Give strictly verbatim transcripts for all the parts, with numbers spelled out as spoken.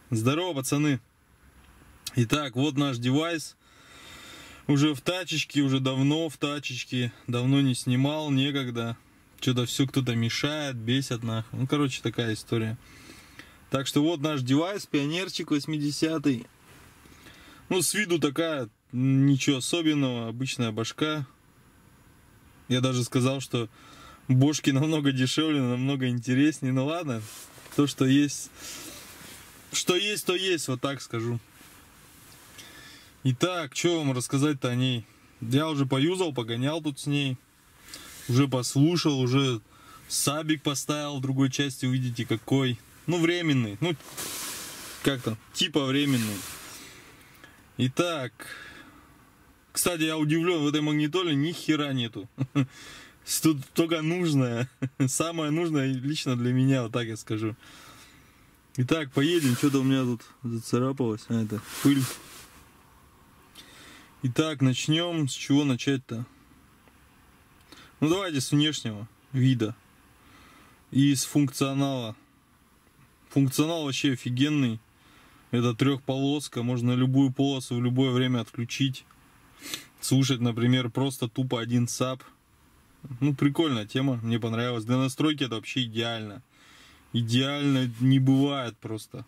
Здорово, пацаны. Итак, вот наш девайс. Уже в тачечке, уже давно в тачечке. Давно не снимал, некогда. Что-то все кто-то мешает, бесит нахуй. Ну, короче, такая история. Так что вот наш девайс, пионерчик восьмидесятый. Ну, с виду такая, ничего особенного, обычная башка. Я даже сказал, что бошки намного дешевле, намного интереснее. Ну ладно, то, что есть... Что есть, то есть, вот так скажу. Итак, что вам рассказать-то о ней? Я уже поюзал, погонял тут с ней. Уже послушал, уже сабик поставил в другой части, увидите какой. Ну, временный, ну, как-то, типа временный. Итак, кстати, я удивлен, в этой магнитоле ни хера нету. Тут только нужное, самое нужное лично для меня, вот так я скажу. Итак, поедем, что-то у меня тут зацарапалось, а это пыль. Итак, начнем, с чего начать-то? Ну давайте с внешнего вида и с функционала. Функционал вообще офигенный. Это трехполоска, можно любую полосу в любое время отключить. Слушать, например, просто тупо один саб. Ну, прикольная тема, мне понравилась. Для настройки это вообще идеально. Идеально не бывает просто.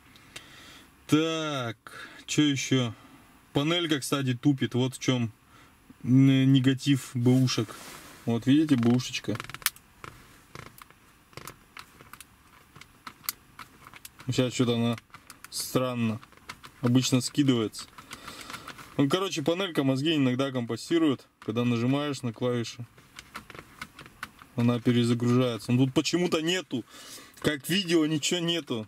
Так, что еще? Панелька, кстати, тупит. Вот в чем негатив бэушек. Вот видите, бэушечка. Сейчас что-то она странно. Обычно скидывается. Ну, короче, панелька мозги иногда компостирует. Когда нажимаешь на клавиши, она перезагружается. Но тут почему-то нету. Как видео, ничего нету.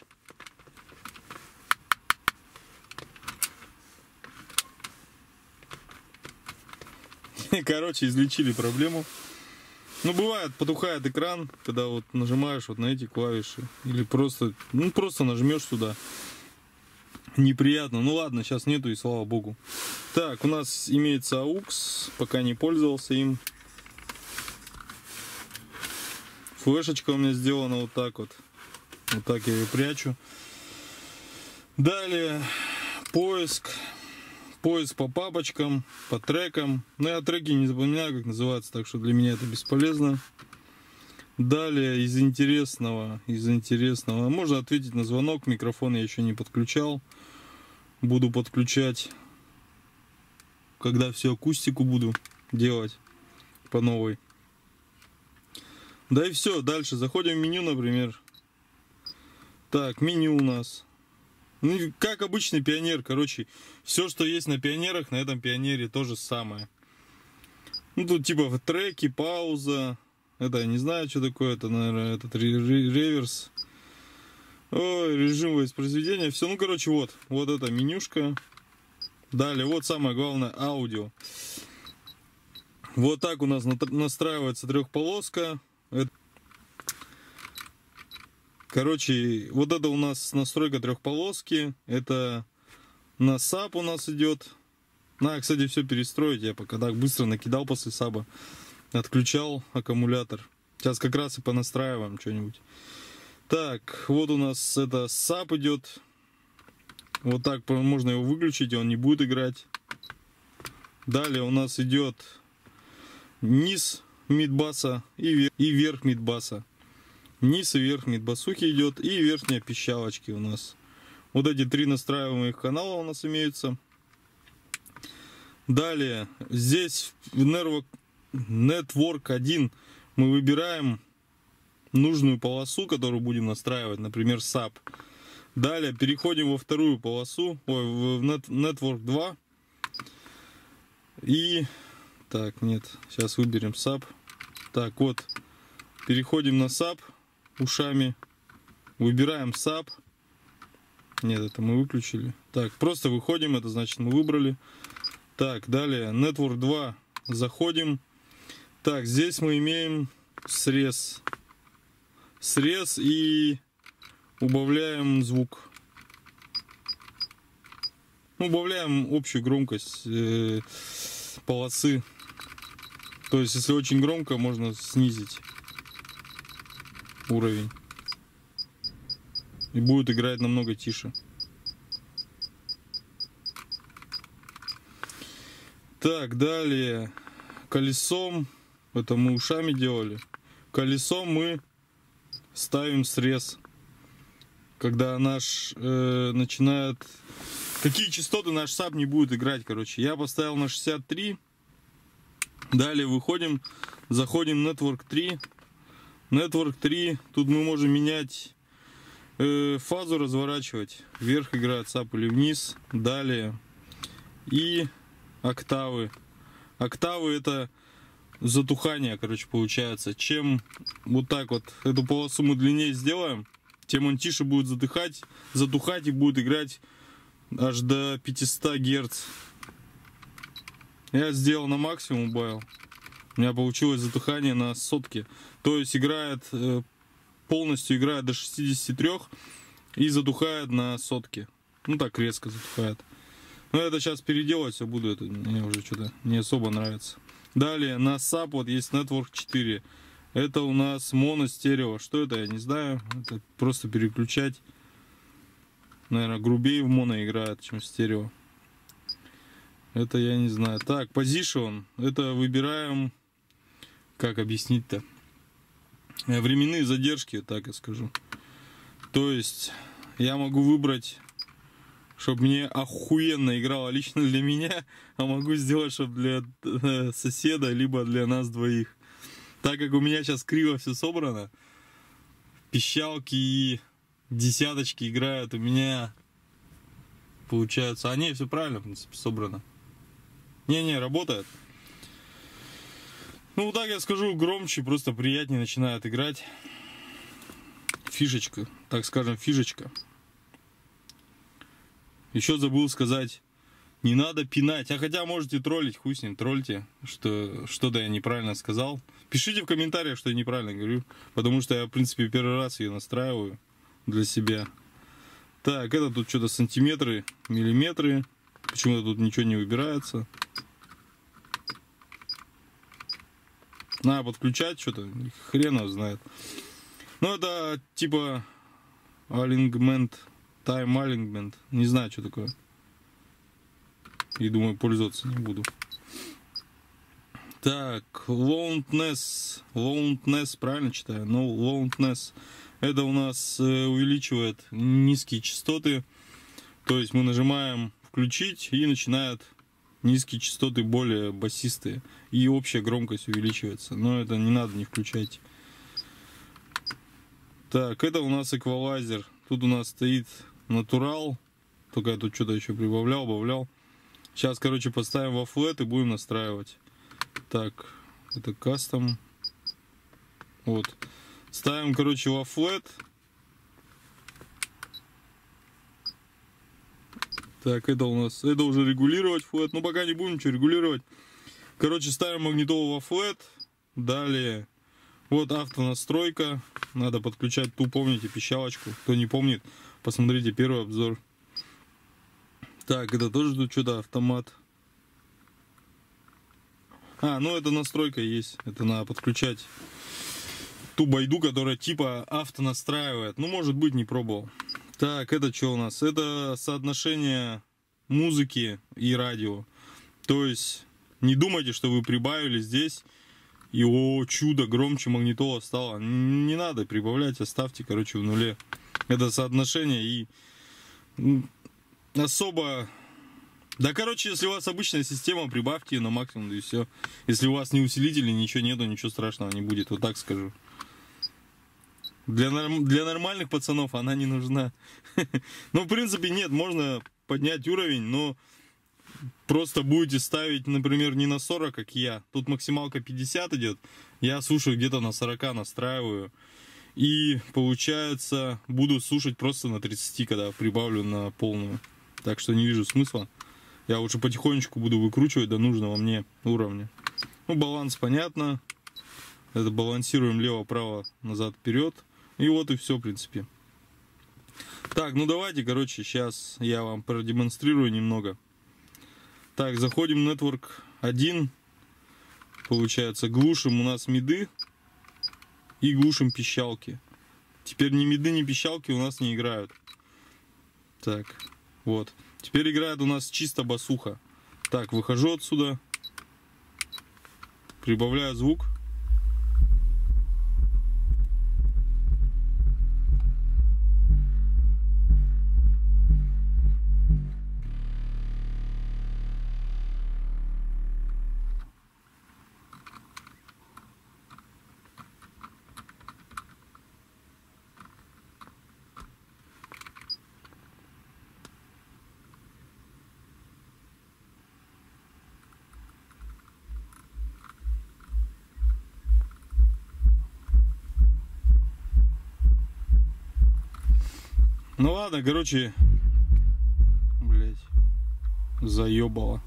Короче, излечили проблему. Ну, бывает, потухает экран, когда вот нажимаешь вот на эти клавиши. Или просто, ну, просто нажмешь сюда. Неприятно. Ну, ладно, сейчас нету, и слава богу. Так, у нас имеется аукс. Пока не пользовался им. Флешечка у меня сделана вот так вот. Вот так я ее прячу. Далее поиск. Поиск по папочкам, по трекам. Но я треки не запоминаю, как называется, так что для меня это бесполезно. Далее из интересного, из интересного. Можно ответить на звонок. Микрофон я еще не подключал. Буду подключать, когда всю акустику буду делать по новой. Да и все, дальше заходим в меню, например. Так, меню у нас. Ну, как обычный пионер, короче, все, что есть на пионерах, на этом пионере то же самое. Ну, тут типа треки, пауза. Это я не знаю, что такое, это, наверное, этот реверс. Ой, режим воспроизведения. Все, ну, короче, вот, вот эта менюшка. Далее, вот самое главное, аудио. Вот так у нас настраивается трехполоска. Короче, вот это у нас настройка трехполоски. Это на саб у нас идет. Надо, кстати, все перестроить. Я пока так быстро накидал после саба. Отключал аккумулятор. Сейчас как раз и понастраиваем что-нибудь. Так, вот у нас это саб идет. Вот так можно его выключить, и он не будет играть. Далее у нас идет низ мидбаса и верх мидбаса. Низ и верх мидбасухи идет, и верхняя пищалочки у нас. Вот эти три настраиваемых канала у нас имеются. Далее, здесь в Network один мы выбираем нужную полосу, которую будем настраивать, например, саб. Далее переходим во вторую полосу, ой, в Network два. И, так, нет, сейчас выберем саб. Так, вот, переходим на саб. Ушами. Выбираем саб. Нет, это мы выключили. Так, просто выходим, это значит мы выбрали. Так, далее Network два. Заходим. Так, здесь мы имеем срез. Срез и убавляем звук. Убавляем общую громкость э, полосы. То есть, если очень громко, можно снизить уровень. И будет играть намного тише. Так, далее. Колесом, это мы ушами делали. Колесом мы ставим срез. Когда наш э, начинает... Какие частоты наш саб не будет играть, короче. Я поставил на шестьдесят три. Далее выходим, заходим в Network три. Network три, тут мы можем менять э, фазу, разворачивать. Вверх играет саб или вниз. Далее. И октавы. Октавы это затухание, короче, получается. Чем вот так вот эту полосу мы длиннее сделаем, тем он тише будет затухать, затухать и будет играть аж до пятисот герц. Я сделал на максимум, убавил. У меня получилось затухание на сотке. То есть играет, полностью играет до шестидесяти трёх и затухает на сотке. Ну так резко затухает. Но это сейчас переделать все буду, это мне уже что-то не особо нравится. Далее на саб вот есть Network четыре. Это у нас моно-стерео. Что это, я не знаю. Это просто переключать. Наверное, грубее в моно играет, чем в стерео. Это я не знаю. Так, Position. Это выбираем... Как объяснить-то? Временные задержки, так я скажу. То есть я могу выбрать, чтобы мне охуенно играло лично для меня, а могу сделать, чтобы для соседа, либо для нас двоих. Так как у меня сейчас криво все собрано, пищалки и десяточки играют, у меня получается... А не, все правильно, в принципе, собрано. Не-не, работает. Ну, вот так я скажу, громче, просто приятнее начинает играть. Фишечка, так скажем, фишечка. Еще забыл сказать, не надо пинать. А хотя можете троллить, хуй с ним, тролльте, что что-то я неправильно сказал. Пишите в комментариях, что я неправильно говорю, потому что я, в принципе, первый раз ее настраиваю для себя. Так, это тут что-то сантиметры, миллиметры. Почему-то тут ничего не выбирается. Надо подключать что-то, хрен его знает. Ну, это типа alignment, time alignment. Не знаю, что такое. И думаю, пользоваться не буду. Так, loudness. Loudness, правильно читаю? Ну, loudness. Это у нас увеличивает низкие частоты. То есть мы нажимаем включить и начинает низкие частоты более басистые. И общая громкость увеличивается. Но это не надо, не включать. Так, это у нас эквалайзер. Тут у нас стоит натурал. Только я тут что-то еще прибавлял, убавлял. Сейчас, короче, поставим во флет и будем настраивать. Так, это кастом. Вот. Ставим, короче, во флет. Так, это у нас, это уже регулировать флет. Ну, пока не будем ничего регулировать. Короче, ставим магнитолу во флет. Далее, вот автонастройка. Надо подключать ту, помните, пищалочку. Кто не помнит, посмотрите первый обзор. Так, это тоже тут что-то автомат. А, ну это настройка есть. Это надо подключать ту байду, которая типа автонастраивает. Ну, может быть, не пробовал. Так, это что у нас? Это соотношение музыки и радио. То есть, не думайте, что вы прибавили здесь, и о, чудо, громче магнитола стало. Не надо прибавлять, оставьте, короче, в нуле. Это соотношение и особо... Да, короче, если у вас обычная система, прибавьте ее на максимум, да и все. Если у вас не усилители, ничего нету, ничего страшного не будет, вот так скажу. Для, норм... Для нормальных пацанов она не нужна. Ну, в принципе, нет, можно поднять уровень, но просто будете ставить, например, не на сорок, как я. Тут максималка пятьдесят идет. Я слушаю где-то на сорок, настраиваю. И, получается, буду слушать просто на тридцати, когда прибавлю на полную. Так что не вижу смысла. Я лучше потихонечку буду выкручивать до нужного мне уровня. Ну, баланс понятно. Это балансируем лево-право, назад-вперед. И вот и все, в принципе. Так, ну давайте, короче, сейчас я вам продемонстрирую немного. Так, заходим в Network один. Получается, глушим у нас миды и глушим пищалки. Теперь ни миды, ни пищалки у нас не играют. Так, вот. Теперь играет у нас чисто басуха. Так, выхожу отсюда. Прибавляю звук. Ну ладно, короче, блять, заебало.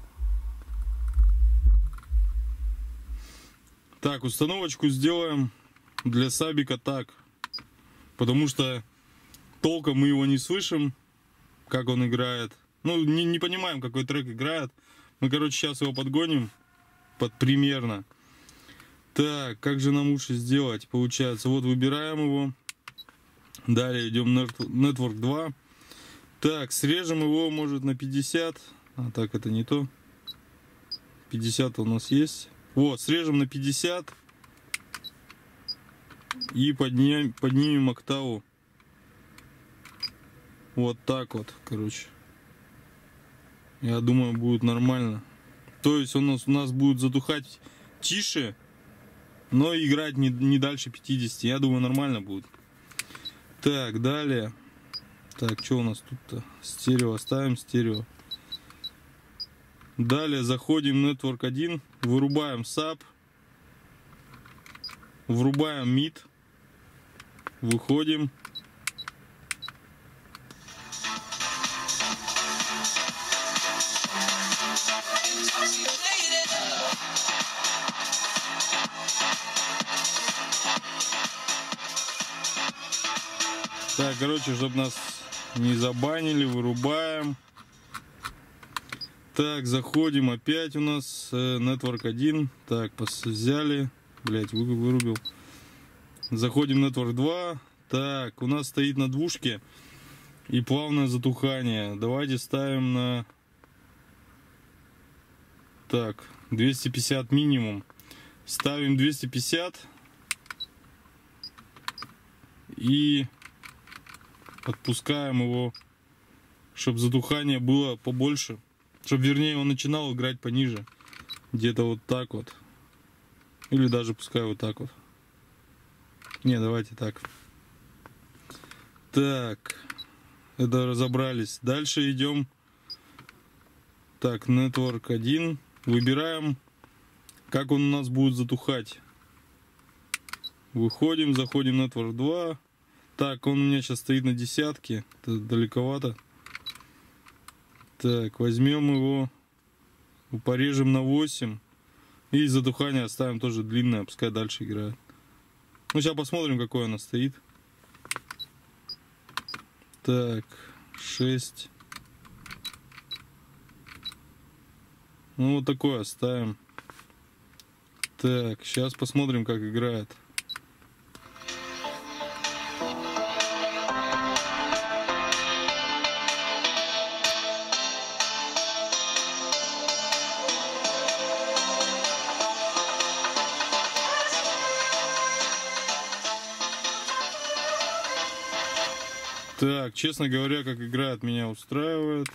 Так, установочку сделаем для сабика так, потому что толком мы его не слышим, как он играет. Ну, не, не понимаем, какой трек играет. Мы, короче, сейчас его подгоним под примерно. Так, как же нам лучше сделать? Получается, вот выбираем его. Далее идем Network два. Так, срежем его, может, на пятьдесят. А так, это не то. пятьдесят у нас есть. Вот, срежем на пятьдесят. И поднимем, поднимем октаву. Вот так вот, короче. Я думаю, будет нормально. То есть он у нас, у нас будет затухать тише, но играть не, не дальше пятидесяти. Я думаю, нормально будет. Так, далее. Так, что у нас тут-то? Стерео, оставим стерео. Далее заходим в Network один, вырубаем саб, врубаем мид, выходим. Так, короче, чтобы нас не забанили, вырубаем. Так, заходим опять у нас Network один. Так, взяли. Блять, вырубил. Заходим в Network два. Так, у нас стоит на двушке и плавное затухание. Давайте ставим на... Так, двести пятьдесят минимум. Ставим двести пятьдесят. И... отпускаем его, чтобы затухание было побольше, чтобы, вернее, он начинал играть пониже, где-то вот так вот, или даже пускай вот так вот. Не, давайте так. Так, это разобрались. Дальше идем. Так, Network один, выбираем, как он у нас будет затухать. Выходим, заходим в Network два. Так, он у меня сейчас стоит на десятке. Это далековато. Так, возьмем его, порежем на восемь. И затухание оставим тоже длинное, пускай дальше играет. Ну, сейчас посмотрим, какой она стоит. Так, шесть. Ну, вот такое оставим. Так, сейчас посмотрим, как играет. Так, честно говоря, как играет, меня устраивает.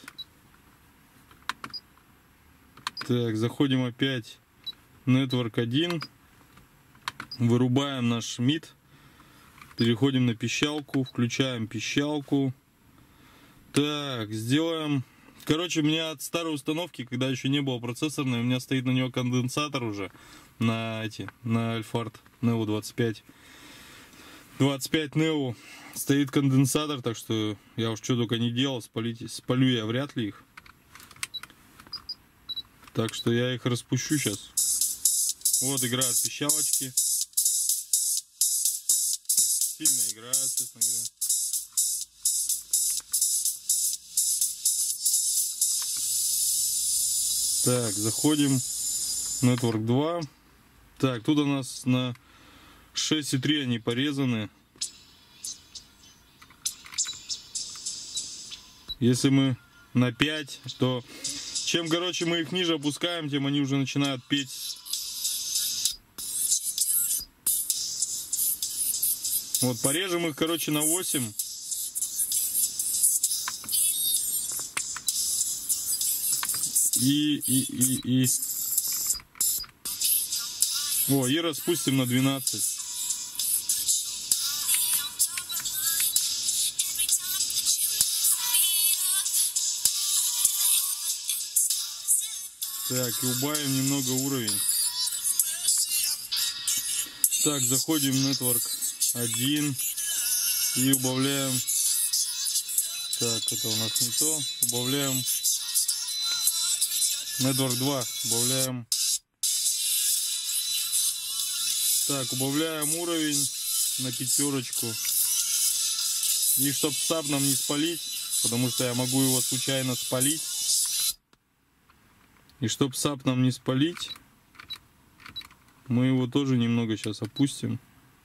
Так, заходим опять в Network один. Вырубаем наш мид. Переходим на пищалку. Включаем пищалку. Так, сделаем... Короче, у меня от старой установки, когда еще не было процессорной, у меня стоит на него конденсатор уже. На эти, на Alphard Neo двадцать пять. двадцать пять Neo стоит конденсатор, так что я уж что только не делал, спалить, спалю я вряд ли их. Так что я их распущу сейчас. Вот играют пищалочки. Сильно играют, честно говоря. Так, заходим в Network два. Так, тут у нас на шесть и три они порезаны. Если мы на пять, то чем, короче, мы их ниже опускаем, тем они уже начинают петь Вот порежем их, короче, на восемь. И, и, и, и. О, и распустим на двенадцать. Так, и убавим немного уровень. Так, заходим в Network один и убавляем. Так, это у нас не то. Убавляем. Network два. Убавляем. Так, убавляем уровень на пятерочку. И чтоб саб нам не спалить, потому что я могу его случайно спалить. И чтоб саб нам не спалить, мы его тоже немного сейчас опустим.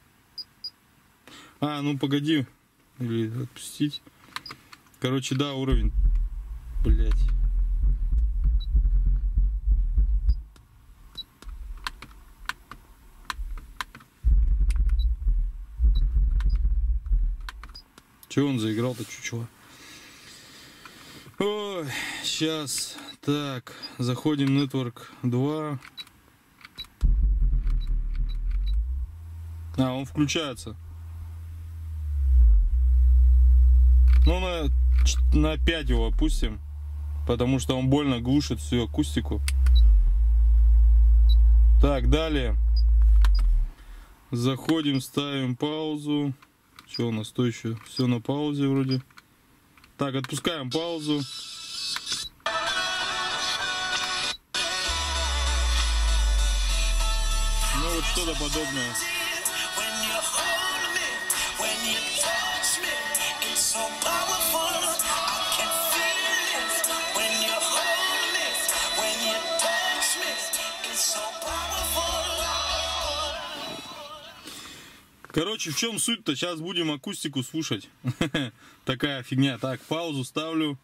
А, ну погоди. Или отпустить. Короче, да, уровень. Блять. Че он заиграл-то чучело? Ой, сейчас. Так, заходим в Network два. А, он включается. Ну, на, на пять его опустим, потому что он больно глушит всю акустику. Так, далее. Заходим, ставим паузу. Что у нас то еще? Все на паузе вроде. Так, отпускаем паузу. Ну вот что-то подобное. Короче, в чем суть-то? Сейчас будем акустику слушать. Такая фигня. Так, паузу ставлю.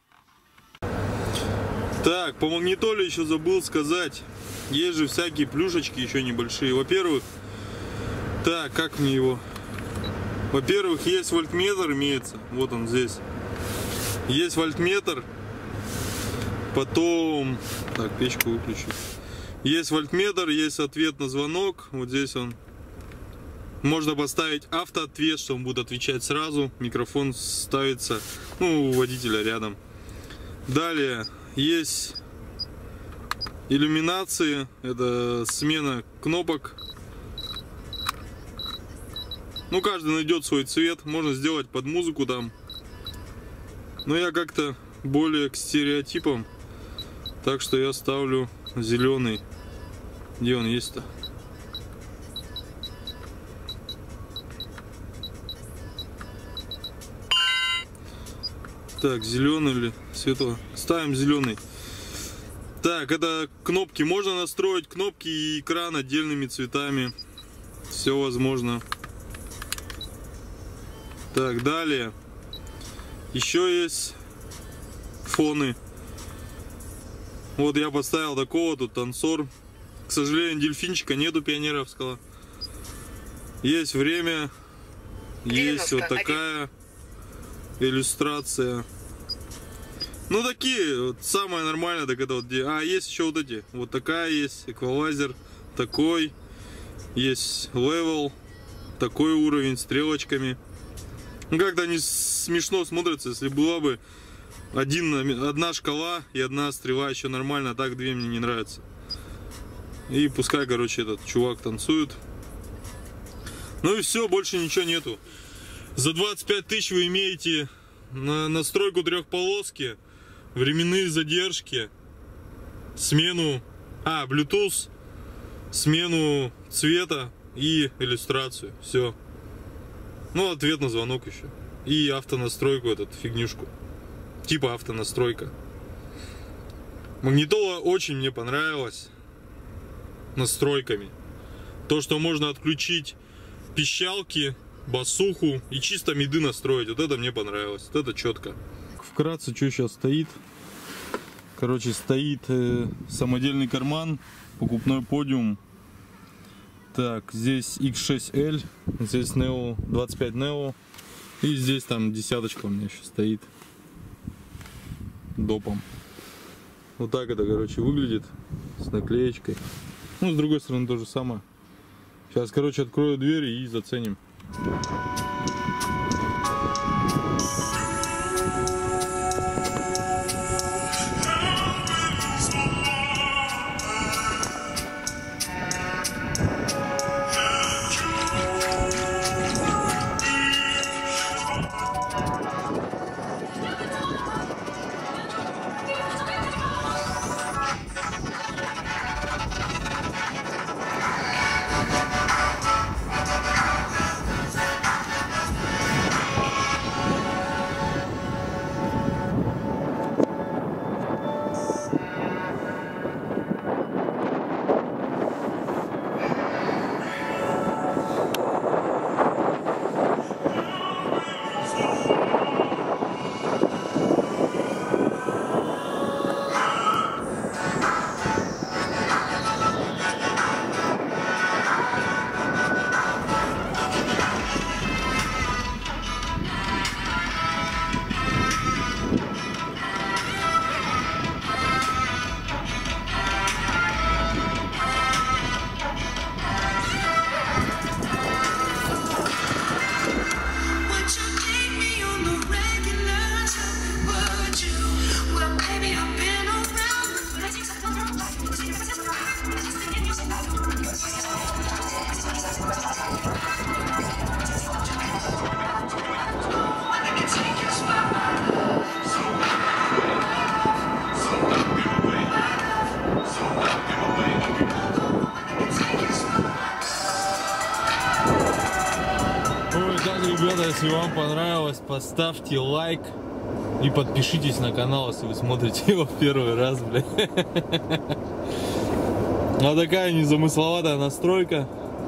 Так, по магнитоле еще забыл сказать. Есть же всякие плюшечки еще небольшие. Во-первых, так, как мне его? Во-первых, есть вольтметр, имеется. Вот он здесь. Есть вольтметр. Потом... Так, печку выключу. Есть вольтметр, есть ответ на звонок. Вот здесь он. Можно поставить автоответ, что он будет отвечать сразу. Микрофон ставится, ну, у водителя рядом. Далее есть иллюминации. Это смена кнопок. Ну, каждый найдет свой цвет. Можно сделать под музыку там. Но я как-то более к стереотипам. Так что я ставлю зеленый. Где он есть-то? Так, зеленый или светлый? Ставим зеленый. Так, это кнопки. Можно настроить кнопки и экран отдельными цветами. Все возможно. Так, далее. Еще есть фоны. Вот я поставил такого, тут танцор. К сожалению, дельфинчика нету пионеровского. Есть время. Есть вот такая иллюстрация. Ну такие, вот, самое нормальное, так это вот где. А, есть еще вот эти. Вот такая есть, эквалайзер, такой. Есть левел, такой уровень, стрелочками. Ну как-то они смешно смотрятся, если была бы один, одна шкала и одна стрела, еще нормально, а так две мне не нравятся. И пускай, короче, этот чувак танцует. Ну и все, больше ничего нету. За двадцать пять тысяч вы имеете на настройку трехполоски, временные задержки, смену, а, Bluetooth, смену цвета и иллюстрацию. Все. Ну, ответ на звонок еще. И автонастройку, этот фигнюшку. Типа автонастройка. Магнитола очень мне понравилась настройками. То, что можно отключить пищалки, басуху и чисто миды настроить. Вот это мне понравилось. Вот это четко. Вкратце, что сейчас стоит. Короче, стоит э, самодельный карман, покупной подиум. Так, здесь икс шесть эль, здесь Neo двадцать пять Neo. И здесь там десяточка у меня еще стоит. Допом. Вот так это, короче, выглядит. С наклеечкой. Ну, с другой стороны то же самое. Сейчас, короче, открою дверь и заценим. Ребята, если вам понравилось, поставьте лайк и подпишитесь на канал, если вы смотрите его в первый раз, блядь. Вот такая незамысловатая настройка.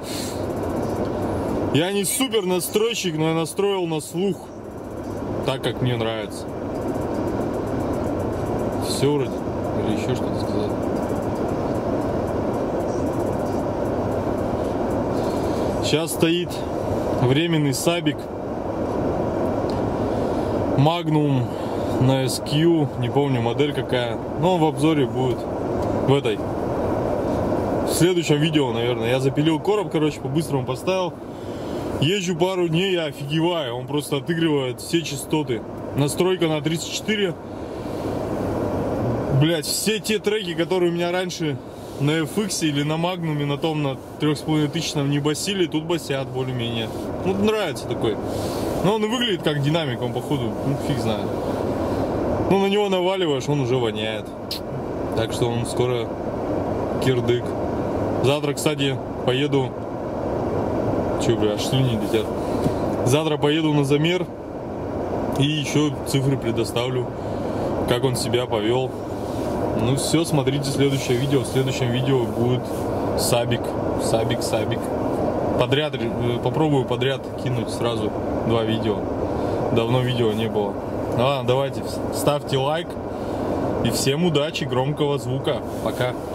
Я не супер настройщик, но я настроил на слух, так как мне нравится. Все вроде. Или еще что-то сказать. Сейчас стоит временный сабик Magnum на эс кью, не помню модель какая, но в обзоре будет в этой, в следующем видео, наверное. Я запилил короб, короче, по-быстрому поставил. Езжу пару дней, я офигеваю, он просто отыгрывает все частоты. Настройка на тридцать четыре. Блять, все те треки, которые у меня раньше на эф икс или на Магнуме, на том, на трех с половиной тысячном не басили, тут басят более-менее. Ну, нравится такой. Но он и выглядит как динамик, он походу, ну, фиг знает. Ну, на него наваливаешь, он уже воняет. Так что он скоро кирдык. Завтра, кстати, поеду... Че, бля, аж слюни летят. Завтра поеду на замер и еще цифры предоставлю, как он себя повел. Ну все, смотрите следующее видео. В следующем видео будет сабик, сабик, сабик. Подряд, попробую подряд кинуть сразу два видео. Давно видео не было. Ну ладно, давайте, ставьте лайк. И всем удачи, громкого звука. Пока.